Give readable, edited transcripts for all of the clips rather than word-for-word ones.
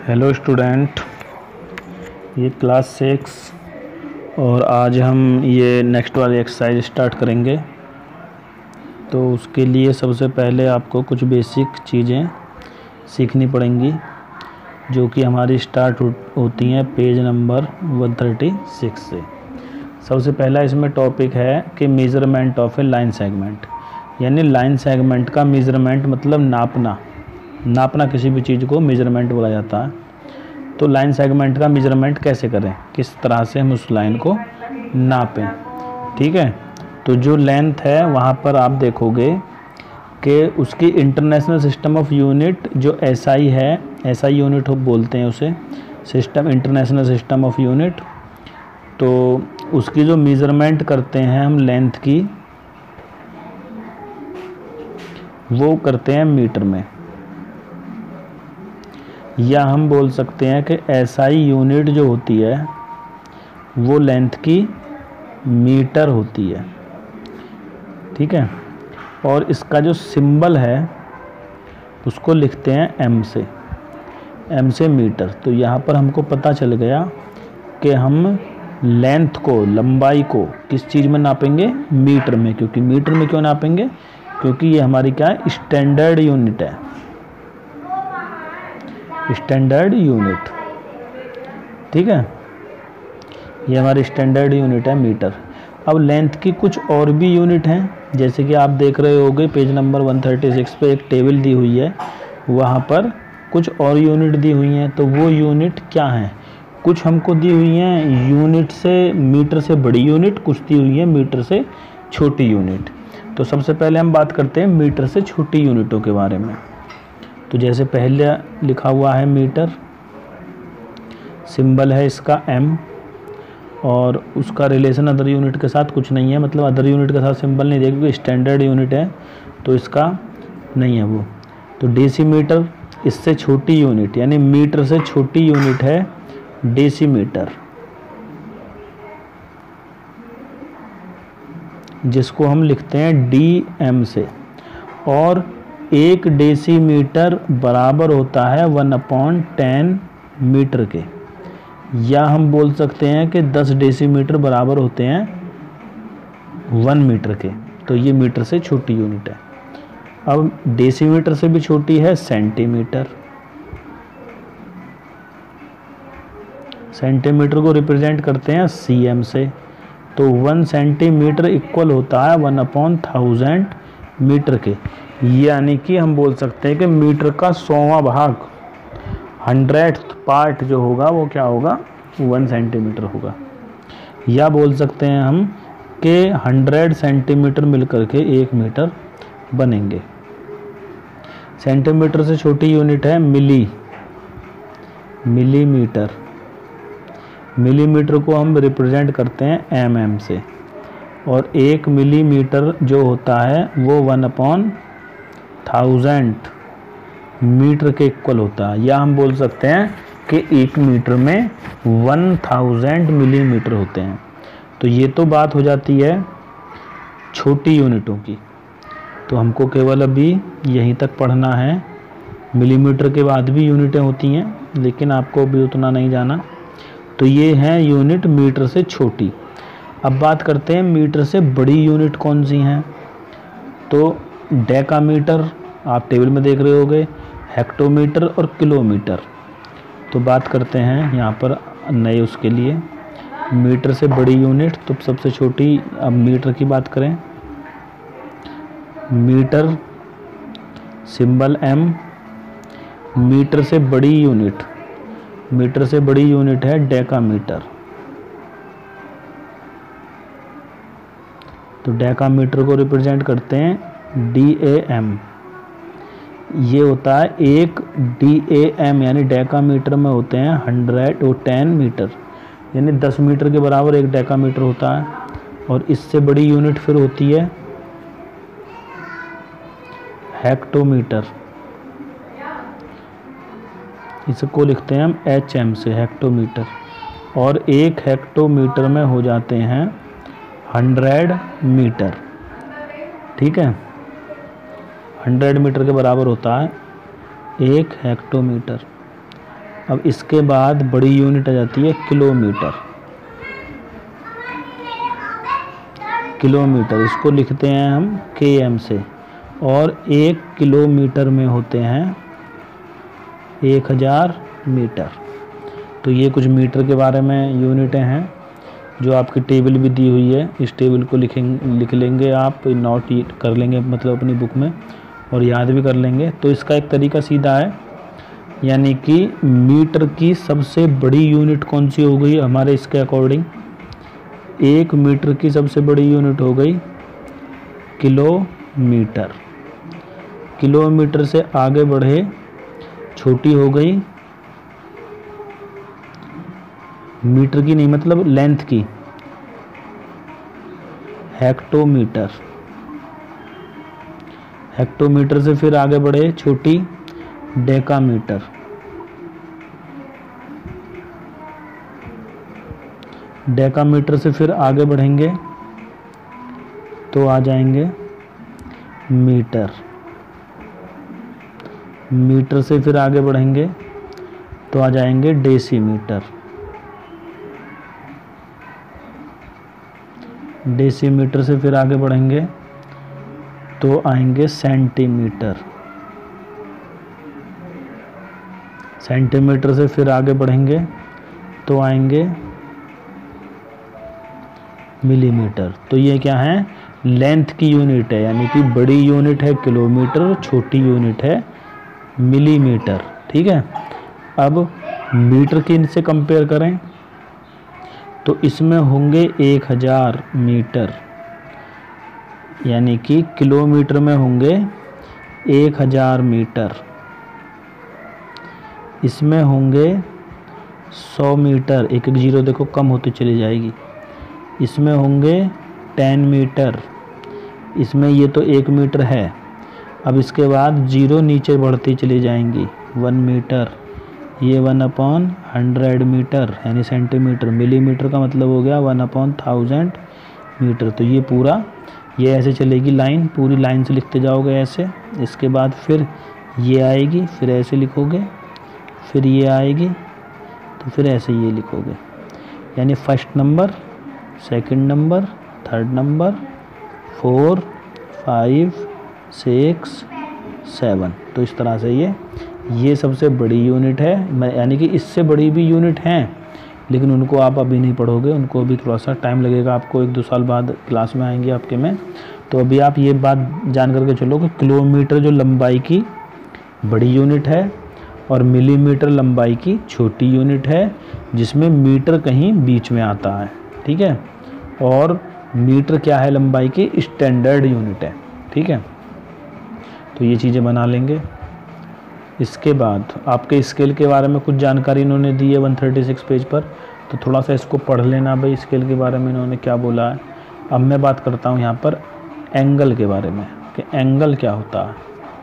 Hello student, ये class 6 और आज हम ये नेक्स्ट वाली एक्सरसाइज स्टार्ट करेंगे। तो उसके लिए सबसे पहले आपको कुछ बेसिक चीज़ें सीखनी पड़ेंगी जो कि हमारी स्टार्ट होती हैं पेज नंबर 136 से। सबसे पहला इसमें टॉपिक है कि measurement of a line segment, यानी लाइन सेगमेंट का मेज़रमेंट मतलब नापना किसी भी चीज़ को मेज़रमेंट बोला जाता है। तो लाइन सेगमेंट का मेज़रमेंट कैसे करें, किस तरह से हम उस लाइन को नापें। ठीक है, तो जो लेंथ है वहाँ पर आप देखोगे कि उसकी इंटरनेशनल सिस्टम ऑफ यूनिट जो एसआई है, एसआई यूनिट बोलते हैं उसे, system international system of unit. तो उसकी जो मेज़रमेंट करते हैं हम लेंथ की, वो करते हैं मीटर में, या हम बोल सकते हैं कि एसआई यूनिट जो होती है वो लेंथ की मीटर होती है। ठीक है, और इसका जो सिंबल है उसको लिखते हैं एम से मीटर। तो यहाँ पर हमको पता चल गया कि हम लेंथ को, लंबाई को किस चीज़ में नापेंगे, मीटर में। क्योंकि मीटर में क्यों नापेंगे, क्योंकि ये हमारी क्या है, स्टैंडर्ड यूनिट है, स्टैंडर्ड यूनिट। ठीक है, ये हमारी स्टैंडर्ड यूनिट है मीटर। अब लेंथ की कुछ और भी यूनिट हैं, जैसे कि आप देख रहे होगे पेज नंबर 136 पे एक टेबल दी हुई है, वहाँ पर कुछ और यूनिट दी हुई हैं। तो वो यूनिट क्या हैं, कुछ हमको दी हुई हैं यूनिट से, मीटर से बड़ी यूनिट, कुछ दी हुई है मीटर से छोटी यूनिट। तो सबसे पहले हम बात करते हैं मीटर से छोटी यूनिटों के बारे में। तो जैसे पहले लिखा हुआ है मीटर, सिंबल है इसका एम, और उसका रिलेशन अदर यूनिट के साथ कुछ नहीं है, मतलब अदर यूनिट के साथ सिंबल नहीं देगा, क्योंकि स्टैंडर्ड यूनिट है तो इसका नहीं है वो। तो डेसीमीटर, इससे छोटी यूनिट, यानी मीटर से छोटी यूनिट है डेसीमीटर, जिसको हम लिखते हैं डीएम से। और 1 डेसीमीटर बराबर होता है 1/10 मीटर के, या हम बोल सकते हैं कि 10 डेसीमीटर बराबर होते हैं 1 मीटर के। तो ये मीटर से छोटी यूनिट है। अब डेसीमीटर से भी छोटी है सेंटीमीटर। सेंटीमीटर को रिप्रेजेंट करते हैं सीएम से। तो 1 सेंटीमीटर इक्वल होता है 1/1000 मीटर के, यानी कि हम बोल सकते हैं कि मीटर का 100वां भाग, 100th पार्ट जो होगा वो क्या होगा, 1 सेंटीमीटर होगा। या बोल सकते हैं हम कि 100 सेंटीमीटर मिलकर के 1 मीटर बनेंगे। सेंटीमीटर से छोटी यूनिट है मिलीमीटर। मिलीमीटर को हम रिप्रेजेंट करते हैं एमएम से, और 1 मिलीमीटर जो होता है वो 1/1000 मीटर के इक्वल होता है। या हम बोल सकते हैं कि 1 मीटर में 1000 मिलीमीटर होते हैं। तो ये तो बात हो जाती है छोटी यूनिटों की। तो हमको केवल अभी यहीं तक पढ़ना है। मिलीमीटर के बाद भी यूनिटें होती हैं, लेकिन आपको अभी उतना नहीं जाना। तो ये है यूनिट मीटर से छोटी। अब बात करते हैं मीटर से बड़ी यूनिट कौन सी हैं। तो डेकामीटर आप टेबल में देख रहे होगे, हेक्टोमीटर और किलोमीटर। तो बात करते हैं यहाँ पर नए उसके लिए मीटर से बड़ी यूनिट। तो सबसे छोटी, अब मीटर की बात करें, मीटर सिंबल एम। मीटर से बड़ी यूनिट, मीटर से बड़ी यूनिट है डेकामीटर। तो डेकामीटर को रिप्रेजेंट करते हैं DAM। ये होता है 1 DAM, यानी डेकामीटर में होते हैं 110 मीटर, यानी 10 मीटर के बराबर 1 डेकामीटर होता है। और इससे बड़ी यूनिट फिर होती है हेक्टोमीटर। इसको लिखते हैं हम HM से, हेक्टोमीटर। और 1 हेक्टोमीटर में हो जाते हैं 100 मीटर। ठीक है, 100 मीटर के बराबर होता है 1 हेक्टोमीटर। अब इसके बाद बड़ी यूनिट आ जाती है किलोमीटर। किलोमीटर इसको लिखते हैं हम km से, और 1 किलोमीटर में होते हैं 1000 मीटर। तो ये कुछ मीटर के बारे में यूनिटें हैं जो आपकी टेबल भी दी हुई है। इस टेबल को लिख लेंगे आप, नोट कर लेंगे मतलब अपनी बुक में, और याद भी कर लेंगे। तो इसका एक तरीका सीधा है, यानी कि मीटर की सबसे बड़ी यूनिट कौन सी हो गई हमारे इसके अकॉर्डिंग? 1 मीटर की सबसे बड़ी यूनिट हो गई किलोमीटर। किलोमीटर से आगे बढ़े छोटी हो गई, मीटर की नहीं मतलब लेंथ की, हेक्टोमीटर। हेक्टोमीटर से फिर आगे बढ़े छोटी, डेकामीटर। डेकामीटर से फिर आगे बढ़ेंगे तो आ जाएंगे मीटर। मीटर से फिर आगे बढ़ेंगे तो आ जाएंगे डेसीमीटर। डेसीमीटर से फिर आगे बढ़ेंगे तो आएंगे सेंटीमीटर। सेंटीमीटर से फिर आगे बढ़ेंगे तो आएंगे मिलीमीटर। तो ये क्या है? लेंथ की यूनिट है, यानी कि बड़ी यूनिट है किलोमीटर, छोटी यूनिट है मिलीमीटर। ठीक है। अब मीटर की इनसे कंपेयर करें तो इसमें होंगे 1000 मीटर, यानी कि किलोमीटर में होंगे 1000 मीटर। इसमें होंगे 100 मीटर, एक एक जीरो देखो कम होती चली जाएगी। इसमें होंगे 10 मीटर, इसमें ये तो 1 मीटर है। अब इसके बाद जीरो नीचे बढ़ती चली जाएंगी, 1 मीटर, ये 1/100 मीटर यानी सेंटीमीटर। मिलीमीटर का मतलब हो गया 1/1000 मीटर। तो ये पूरा ये ऐसे चलेगी लाइन, पूरी लाइन से लिखते जाओगे ऐसे। इसके बाद फिर ये आएगी, फिर ऐसे लिखोगे, फिर ये आएगी, तो फिर ऐसे ये लिखोगे, यानी first number, second number, third number, 4, 5, 6, 7। तो इस तरह से ये सबसे बड़ी यूनिट है, यानी कि इससे बड़ी भी यूनिट हैं, लेकिन उनको आप अभी नहीं पढ़ोगे, उनको अभी थोड़ा सा टाइम लगेगा आपको, 1-2 साल बाद क्लास में आएंगे आपके में। तो अभी आप ये बात जान करके चलो कि किलोमीटर जो लंबाई की बड़ी यूनिट है और मिलीमीटर लंबाई की छोटी यूनिट है, जिसमें मीटर कहीं बीच में आता है। ठीक है। और मीटर क्या है? लंबाई की स्टैंडर्ड यूनिट है। ठीक है। तो ये चीज़ें बना लेंगे। इसके बाद आपके स्केल के बारे में कुछ जानकारी इन्होंने दी है 136 पेज पर, तो थोड़ा सा इसको पढ़ लेना भाई, स्केल के बारे में इन्होंने क्या बोला है। अब मैं बात करता हूँ यहाँ पर एंगल के बारे में कि एंगल क्या होता है।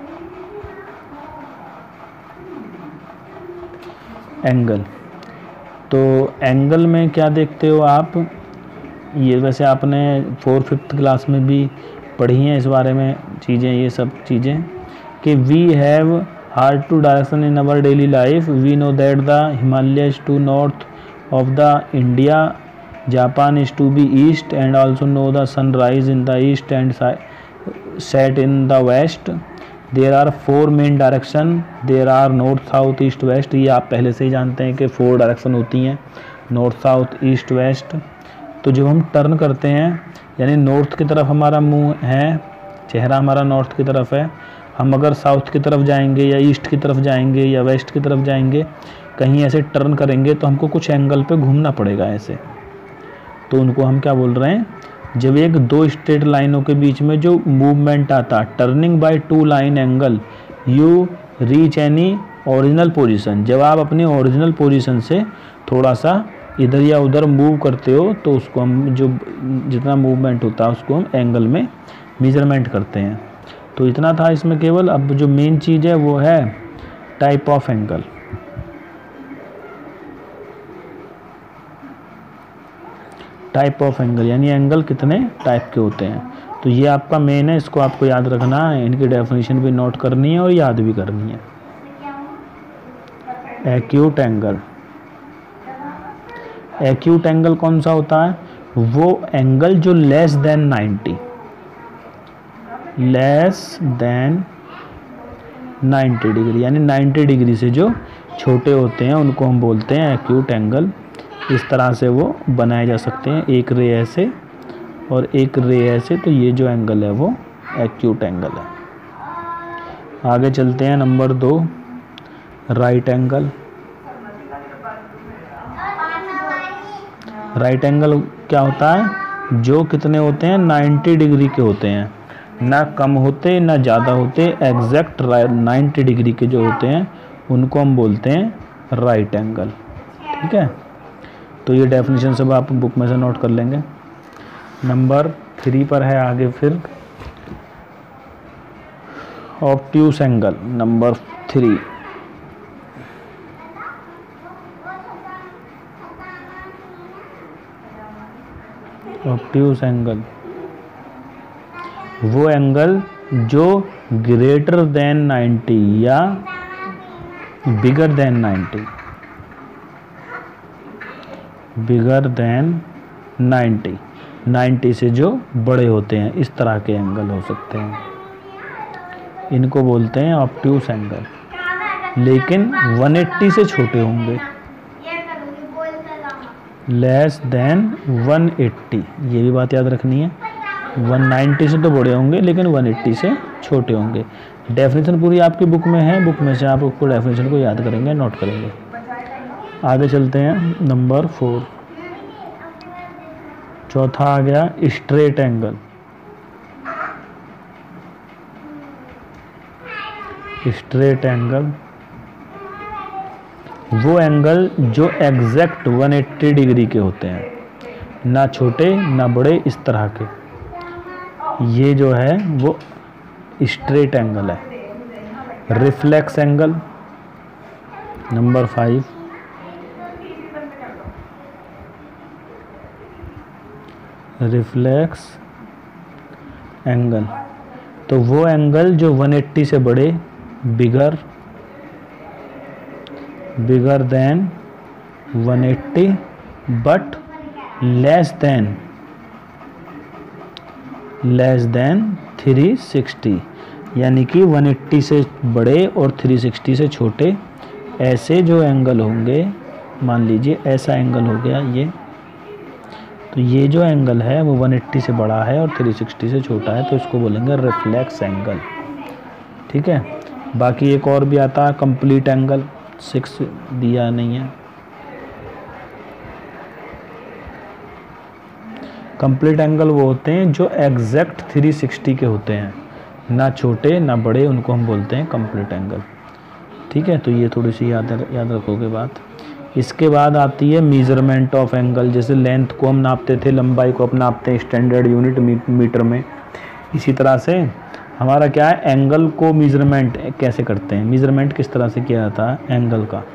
एंगल, तो एंगल में क्या देखते हो आप? ये वैसे आपने 4th-5th क्लास में भी पढ़ी हैं इस बारे में चीज़ें, ये सब चीज़ें कि we have hard to direction in our daily life. We know that the Himalayas to north of the India, Japan is to be east, and also know the sunrise in the east and set in the west. There are 4 main direction. There are north, south, east, west. ये आप पहले से ही जानते हैं कि 4 direction होती हैं, north, south, east, waste. तो जब हम टर्न करते हैं, यानी नॉर्थ की तरफ हमारा मुंह है, चेहरा हमारा नॉर्थ की तरफ है, हम अगर साउथ की तरफ जाएंगे या ईस्ट की तरफ जाएंगे या वेस्ट की तरफ जाएंगे, कहीं ऐसे टर्न करेंगे तो हमको कुछ एंगल पे घूमना पड़ेगा ऐसे। तो उनको हम क्या बोल रहे हैं? जब एक 2 स्ट्रेट लाइनों के बीच में जो मूवमेंट आता, turning by 2 line angle, you reach any original position. जब आप अपनी ओरिजिनल पोजीशन से थोड़ा सा इधर या उधर मूव करते हो तो उसको हम जो जितना मूवमेंट होता है उसको हम एंगल में मेजरमेंट करते हैं। तो इतना था इसमें केवल। अब जो मेन चीज़ है वो है type of angle. Type of angle यानी एंगल कितने टाइप के होते हैं। तो ये आपका मेन है, इसको आपको याद रखना है, इनकी डेफिनेशन भी नोट करनी है और याद भी करनी है। Acute angle. एक्यूट एंगल कौन सा होता है? वो एंगल जो less than 90, less than 90 degree, यानी 90 डिग्री से जो छोटे होते हैं उनको हम बोलते हैं एक्यूट एंगल। इस तरह से वो बनाए जा सकते हैं, एक रे ऐसे और एक रे ऐसे, तो ये जो एंगल है वो एक्यूट एंगल है। आगे चलते हैं, number 2 right angle. Right angle क्या होता है? जो कितने होते हैं? 90 डिग्री के होते हैं, ना कम होते ना ज़्यादा होते, एग्जैक्ट 90 डिग्री के जो होते हैं उनको हम बोलते हैं राइट एंगल। ठीक है, तो ये डेफिनेशन सब आप बुक में से नोट कर लेंगे। नंबर 3 पर है आगे फिर obtuse angle. Number 3, obtuse angle वो एंगल जो ग्रेटर देन 90 या बिगर देन 90, बिगर देन 90 से जो बड़े होते हैं, इस तरह के एंगल हो सकते हैं, इनको बोलते हैं ऑब्ट्यूस एंगल। लेकिन 180 से छोटे होंगे, लेस देन 180, ये भी बात याद रखनी है। 190 से तो बड़े होंगे लेकिन 180 से छोटे होंगे। डेफिनेशन पूरी आपकी बुक में है, बुक में से आप उसको डेफिनेशन को याद करेंगे, नोट करेंगे। आगे चलते हैं, नंबर 4, चौथा आ गया स्ट्रेट एंगल। स्ट्रेट एंगल वो एंगल जो एग्जैक्ट 180 डिग्री के होते हैं, ना छोटे ना बड़े, इस तरह के, ये जो है वो स्ट्रेट एंगल है। Reflex angle. Number 5, reflex angle तो वो एंगल जो 180 से बड़े, bigger than 180 but less than 360, यानी कि 180 से बड़े और 360 से छोटे, ऐसे जो एंगल होंगे, मान लीजिए ऐसा एंगल हो गया ये, तो ये जो एंगल है वो 180 से बड़ा है और 360 से छोटा है, तो इसको बोलेंगे रिफ्लेक्स एंगल। ठीक है, बाकी एक और भी आता है कंप्लीट एंगल, 6 दिया नहीं है। कंप्लीट एंगल वो होते हैं जो एग्जैक्ट 360 के होते हैं, ना छोटे ना बड़े, उनको हम बोलते हैं कंप्लीट एंगल। ठीक है, तो ये थोड़ी सी याद रखोगे बात। इसके बाद आती है मेजरमेंट ऑफ एंगल। जैसे लेंथ को हम नापते थे, लंबाई को हम नापते हैं स्टैंडर्ड यूनिट मीटर में, इसी तरह से हमारा क्या है, एंगल को मेजरमेंट कैसे करते हैं, मेजरमेंट किस तरह से किया जाता है एंगल का।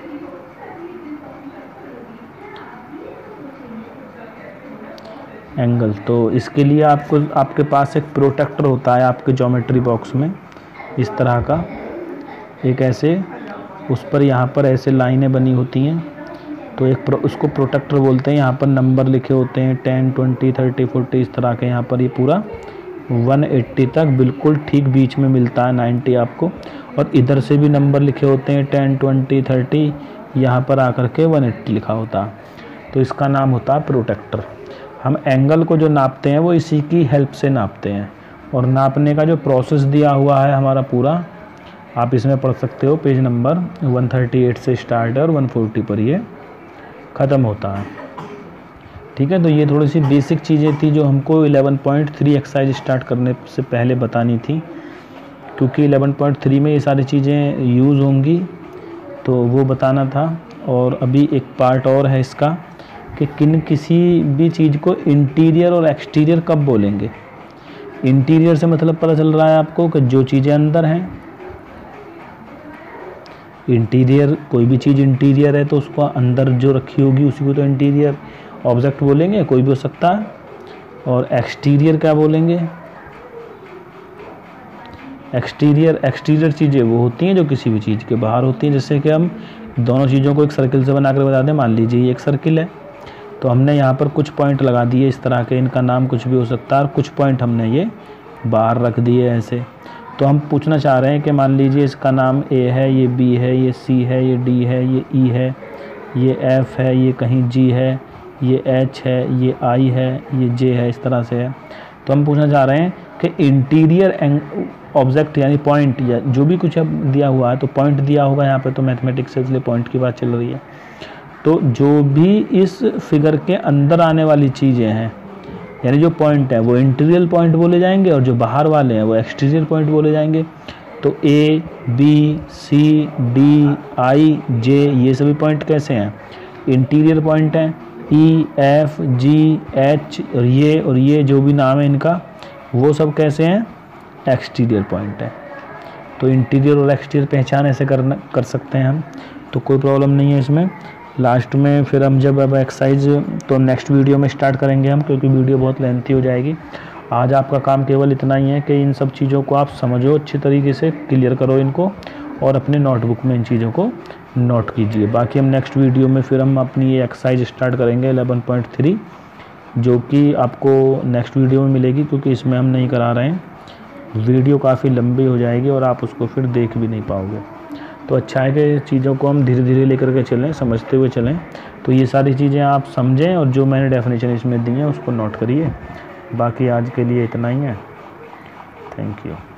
एंगल तो इसके लिए आपके पास एक प्रोटेक्टर होता है आपके ज्योमेट्री बॉक्स में, इस तरह का एक ऐसे, उस पर यहाँ पर ऐसे लाइनें बनी होती हैं, तो एक उसको प्रोटेक्टर बोलते हैं। यहाँ पर नंबर लिखे होते हैं 10, 20, 30, 40, इस तरह के। यहाँ पर ये पूरा 180 तक बिल्कुल ठीक बीच में मिलता है 90 आपको, और इधर से भी नंबर लिखे होते हैं 10, 20, 30, यहाँ पर आकर के 180 लिखा होता है, तो इसका नाम होता है प्रोटेक्टर। हम एंगल को जो नापते हैं वो इसी की हेल्प से नापते हैं, और नापने का जो प्रोसेस दिया हुआ है हमारा पूरा, आप इसमें पढ़ सकते हो, पेज नंबर 138 से स्टार्ट है और 140 पर ये ख़त्म होता है। ठीक है, तो ये थोड़ी सी बेसिक चीज़ें थी जो हमको 11.3 एक्सरसाइज स्टार्ट करने से पहले बतानी थी, क्योंकि 11.3 में ये सारी चीज़ें यूज़ होंगी, तो वो बताना था। और अभी एक पार्ट और है इसका कि किसी भी चीज़ को इंटीरियर और एक्सटीरियर कब बोलेंगे। इंटीरियर से मतलब पता चल रहा है आपको कि जो चीज़ें अंदर हैं, इंटीरियर, कोई भी चीज़ इंटीरियर है तो उसको अंदर जो रखी होगी उसी को तो इंटीरियर ऑब्जेक्ट बोलेंगे, कोई भी हो सकता है। और एक्सटीरियर क्या बोलेंगे, एक्सटीरियर चीज़ें वो होती हैं जो किसी भी चीज़ के बाहर होती हैं। जैसे कि हम दोनों चीज़ों को एक सर्किल से बनाकर बता दें, मान लीजिए ये एक सर्किल है, तो हमने यहाँ पर कुछ पॉइंट लगा दिए इस तरह के, इनका नाम कुछ भी हो सकता है, और कुछ पॉइंट हमने ये बाहर रख दिए ऐसे। तो हम पूछना चाह रहे हैं कि मान लीजिए इसका नाम ए है, ये बी है, ये सी है, ये डी है, ये ई है, ये एफ है, ये कहीं जी है, ये एच है, ये आई है, ये जे है, इस तरह से है। तो हम पूछना चाह रहे हैं कि इंटीरियर ऑब्जेक्ट यानी पॉइंट या जो भी कुछ अब दिया हुआ है, तो पॉइंट दिया होगा यहाँ पे, तो मैथमेटिक्स से इसलिए पॉइंट की बात चल रही है। तो जो भी इस फिगर के अंदर आने वाली चीज़ें हैं, यानी जो पॉइंट है वो इंटीरियर पॉइंट बोले जाएंगे, और जो बाहर वाले हैं वो एक्सटीरियर पॉइंट बोले जाएंगे। तो ए, बी, सी, डी, आई, जे, ये सभी पॉइंट कैसे हैं? इंटीरियर पॉइंट हैं। ई, एफ, जी, एच और ये जो भी नाम है इनका, वो सब कैसे हैं? एक्सटीरियर पॉइंट है। तो इंटीरियर और एक्सटीरियर पहचान ऐसे कर सकते हैं हम, तो कोई प्रॉब्लम नहीं है इसमें। लास्ट में फिर हम जब अब एक्सरसाइज तो नेक्स्ट वीडियो में स्टार्ट करेंगे हम, क्योंकि वीडियो बहुत लेंथी हो जाएगी। आज आपका काम केवल इतना ही है कि इन सब चीज़ों को आप समझो, अच्छी तरीके से क्लियर करो इनको, और अपने नोटबुक में इन चीज़ों को नोट कीजिए। बाकी हम नेक्स्ट वीडियो में फिर हम अपनी ये एक्सरसाइज स्टार्ट करेंगे 11.3, जो कि आपको नेक्स्ट वीडियो में मिलेगी, क्योंकि इसमें हम नहीं करा रहे हैं। वीडियो काफ़ी लंबी हो जाएगी और आप उसको फिर देख भी नहीं पाओगे। तो अच्छा है कि चीज़ों को हम धीरे धीरे लेकर के चलें, समझते हुए चलें। तो ये सारी चीज़ें आप समझें, और जो मैंने डेफिनेशन इसमें दी है उसको नोट करिए। बाकी आज के लिए इतना ही है। Thank you.